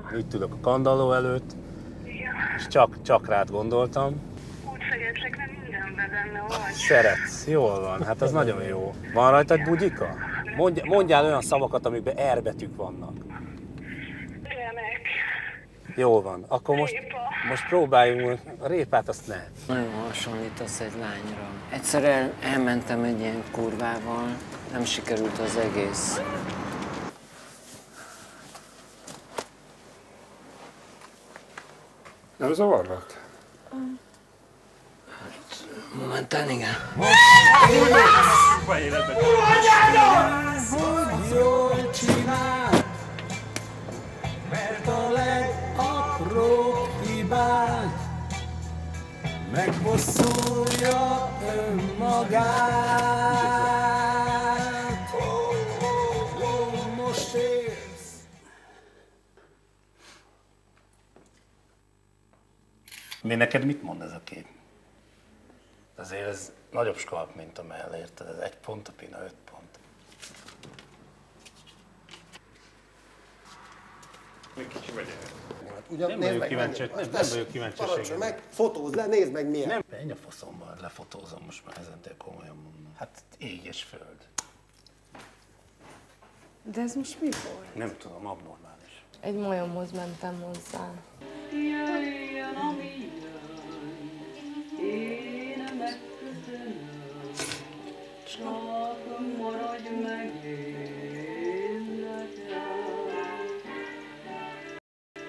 Itt ülök a kandalló előtt, és csak rád gondoltam. Úgy szeretlek, mert mindenben benne vagy. Szeretsz, jól van, hát az nagyon jó. Van rajtad bugyika? Mondjál olyan szavakat, amikben R betűk vannak. Remek. Jól van, akkor most próbáljunk, a répát azt ne. Nagyon hasonlítasz egy lányra. Egyszer elmentem egy ilyen kurvával, nem sikerült az egész. Nem zavarlak? Momentán igen. Jól csinál, mert a legapróbb hibát megbosszulja önmagát. Most érsz. Mi neked mit mond ez a kép? Azért ez nagyobb skalp, mint a mell, érted? Ez 1 pont, a Pina 5 pont. Még kicsi vagy Ugyan, Nem nézd vagyok meg, kíváncsi, menjünk. nem vagyok kíváncsi a Parancsolj segedre. meg, fotózd le, nézd meg milyen. Nem, menj a faszomba, lefotózom most már ezentől komolyan mondom. Hát ég és föld. De ez most mi volt? Nem tudom, abnormális. Egy majomhoz mentem hozzá. Jaj,